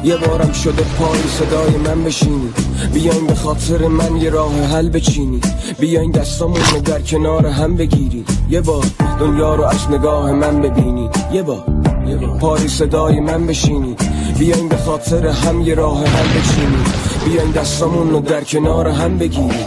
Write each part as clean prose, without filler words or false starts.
یه بارم شده پای صدای من بشینی، بیاین به خاطر من یه راه حل بچینی، بیاین دستامون رو در کنار هم بگیری، یه بار دنیا رو از نگاه من ببینی، یه بار پای صدای من بشینی، بیاین به خاطر هم یه راه حل بچینی، بیاین دستامون رو در کنار هم بگیری.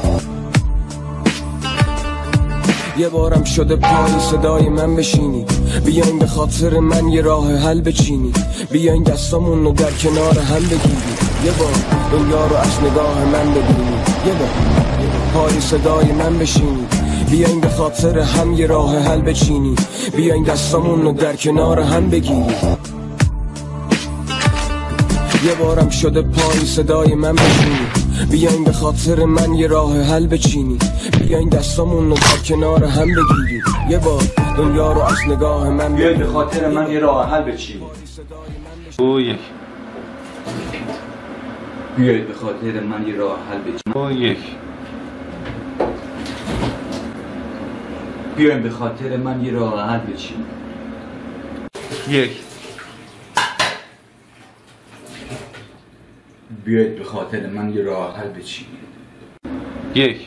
یه بارم شده پای صدای من بشینی، بیاین به خاطر من یه راه حل بچینی، بیاین دستامون رو در کنار هم بگیری، یه بار دنیا رو از نگاه من ببینی، یه بار پای صدای من بشینی، بیاین به خاطر هم یه راه حل بچینی، بیاین دستامون رو در کنار هم بگیری. یه بارم شده پای صدای من بشینی، بیاین به خاطر من یه راه حل بچینی، بیاین دستامون رو در کنار هم بگیری، یه بار دنیا رو از نگاه من ببینی، بیاین به خاطر من یه راه حل بچینی. دو یک. بیاین به خاطر من یه راه حل بچینی. دو یک. بیاین به خاطر من یه راه حل بچینی. یک. بیاید به خاطر من یه راه حل بچینی. یک.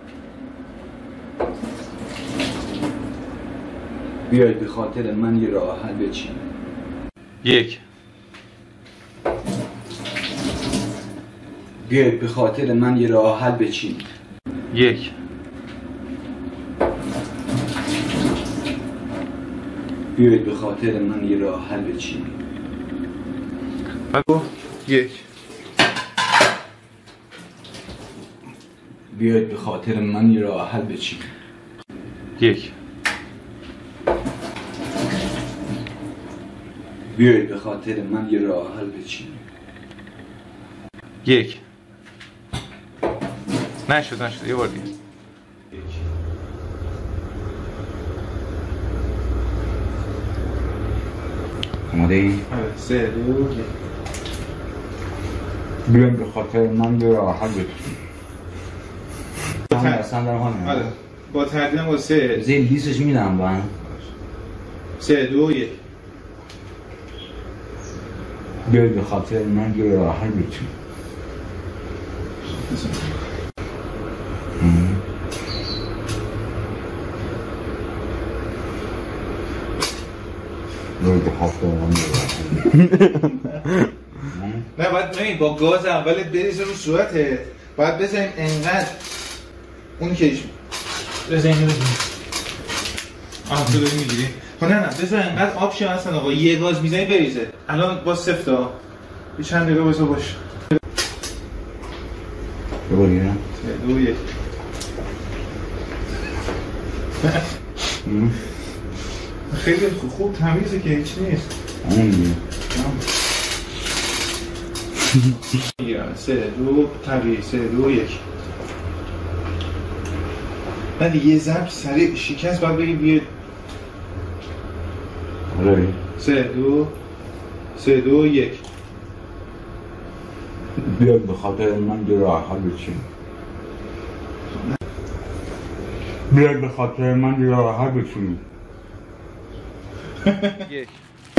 بیاید به خاطر من یه راه حل بچینی. یک. بیاید به خاطر من یه راه حل بچینی. یک. بیاید به خاطر من یه راه حل بچینی. یک. بیاید به خاطر من یه راه حل بچینی. یک. بیاید به خاطر من یه راه حل بچینی. یک. نشد یه بار دیگه. آماده ای؟ سه دو یک. بیاید به خاطر من یه راه حل بچینی. اصلا دارم همین. آره. با ترتیب واسه زیر لیستش میدم با هم. سه دو یک. بیاید به خاطر من یه راه حل بچینی. بیاید به خاطر من یه راه حل نه باید با گاز اول بریزه رو صورتت، باید بزنیم انقدر اونی که بزنیم تو داری میگیری؟ نه بذار انقدر آب شه اصلا آقا، یه گاز میزنی بریزه. الان با سفتا یه چند دقیقه بذار باش. بگیرم 3 2 1. خیلی خوب تمیزه که هیچ نیست. میگیرم 3 2 طبیعی 3 2 1. نه دیگه یه ضرب سریع شکست باید بگی بیاد. 3 2 1. بیاید به خاطر من یه راه حل بچینی. بیاید به خاطر من یه راه حل بچینی. یک.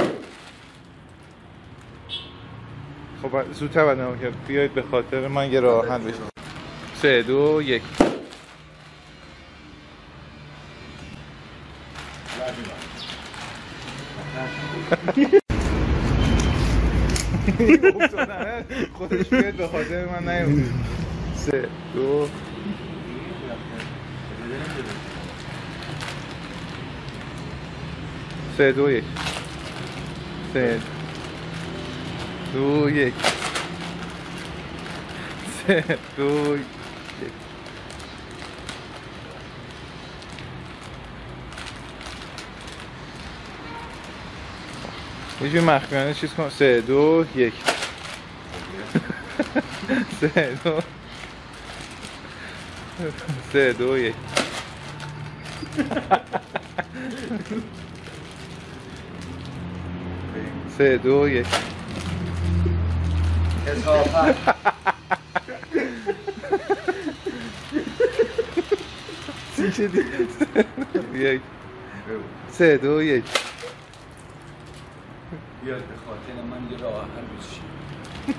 خب زودتر باید نمون کرد. بیاید به خاطر من یه راه حل بچینی. 3 2 1. خودش بیاد به خاطر من نیومد. 3 2 3 2 1. 3 2 1. 3 2 1. یه جوری مخفیانه چیز کن. 3 2 1. 3 2 3 2 1. 3 2 1. یک 3 2 1. بیاید به خاطر من یه راه حل بچینی.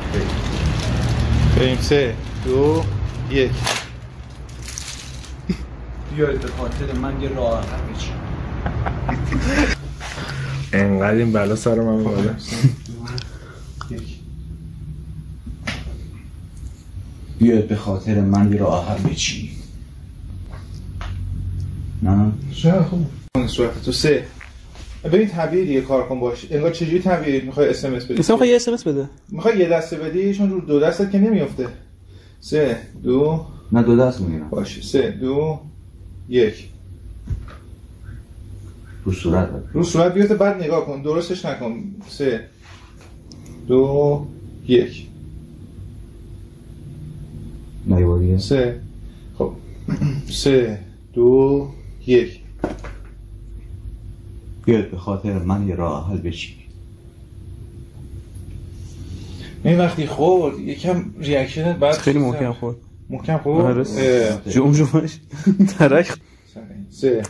بریم 3 2 1. بیاید به خاطر من یه راه حل بچینید. انقدر این بلا سر من اومده. بیاید به خاطر من یه راه حل بچینید. نه چرا خوب اون صورت تو 3. ببین طبیعی یه کار کن باش. انگار چجوری طبیعی میخوای اس ام اس بدی؟ مثلا میخوای یه اس ام اس بده. میخوای یه دسته بدی چون رو دو دستت که نمیافته. 3 2 نه دو دست میگیرم. باشه 3 2 1. رو صورت بده. رو صورت بیفته بعد نگاه کن درستش نکن. 3 2 1. نه یه دیگه. 3 خب 3 2 1. بیاید به خاطر من یه راه حل بچینید. این وقتی خورد یکم ریاکشنت بعد خیلی محکم خورد. محکم خورد. جمجمش ترک. 3.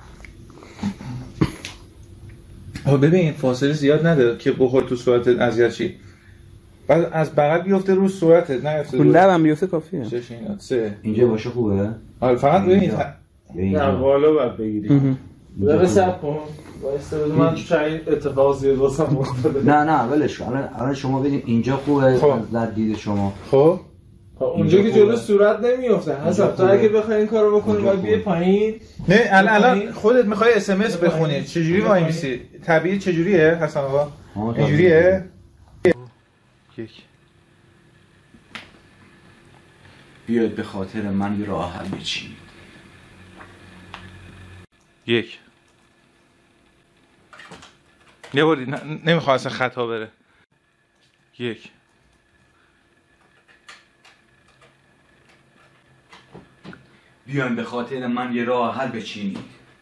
ببین فاصله زیاد نده که بخور تو صورتت اذیت شی. بعد از بغل بیفته رو صورتت نیفته رو لبم بیفته کافیه. 3 اینجا باشه خوبه؟ آره فقط ببین نه بالا باید بگیری. داره سب کن وایسته من شاید اتفاق زیاد واسم افتاده. نه ولش کن. الان شما ببین اینجا خوبه در دید شما. خب اونجا که جلو صورت نمیفته. حسب تو اگه بخوای این کارو بکنی باید بیای پایین. نه الان خودت میخوای اس ام اس بخونی چجوری وای میسی؟ طبیعی چجوریه حسن آقا؟ اینجوریه؟ 1. بیاید به خاطر من یه راه حل بچینید. 1. یه باری نمیخواد اصلا خطا بره. 1. بیاید به خاطر من یه راه حل بچینید.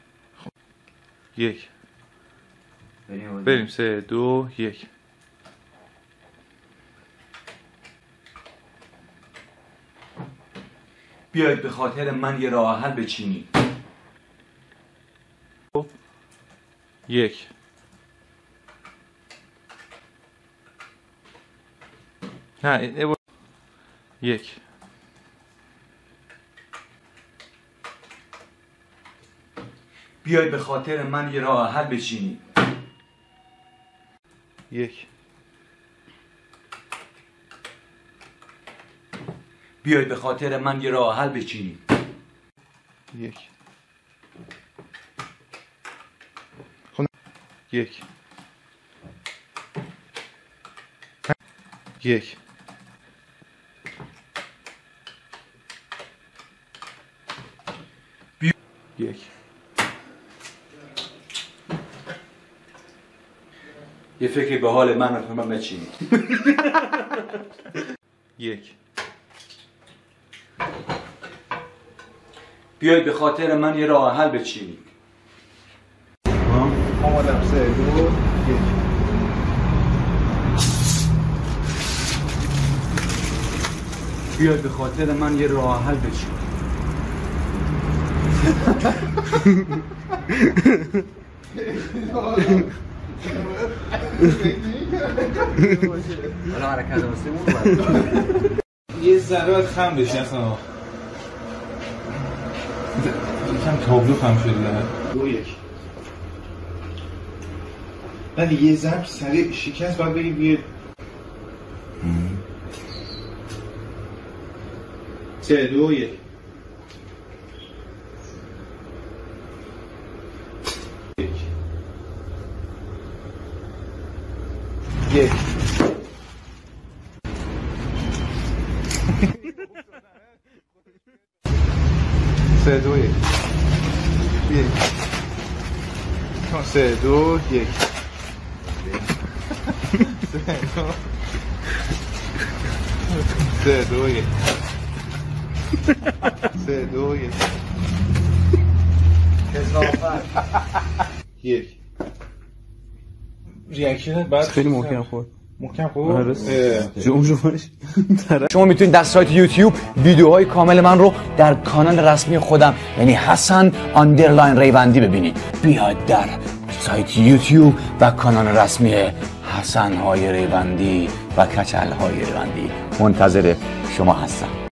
1. بریم 3 2 1. بیاید به خاطر من یه راه حل بچینید. 1. نه 1. بیاید به خاطر من یه راه حل بچینید. 1. بیاید به خاطر من یه راه حل بچینید. 1. 1. 1. یه فکری به حال من بچینید. 1. بیاید به خاطر من یه راه حل بچینید. آمادم 3 2 1. بیاید به خاطر من یه راه حل بچینید. حالا حرکت واسمون یه ذره باید خم بشی اصلا. یکم تابلو خم شده. 2 1. بعد یه ذره سریع شکست باید بگی بیه 3 2 1. 1. 3 2 1. 3 2 1. 3 2 1. 3 2 1. کثافت 1. ریاکشنت بعد خیلی محکم خورد. محکم خورد. جمجمش ترک. شما میتونید در سایت یوتیوب ویدیوهای کامل من رو در کانال رسمی خودم یعنی حسن آندرلاین ریوندی ببینید. بیاید در سایت یوتیوب و کانال رسمی حسن های ریوندی و کچل های ریوندی منتظر شما هستم.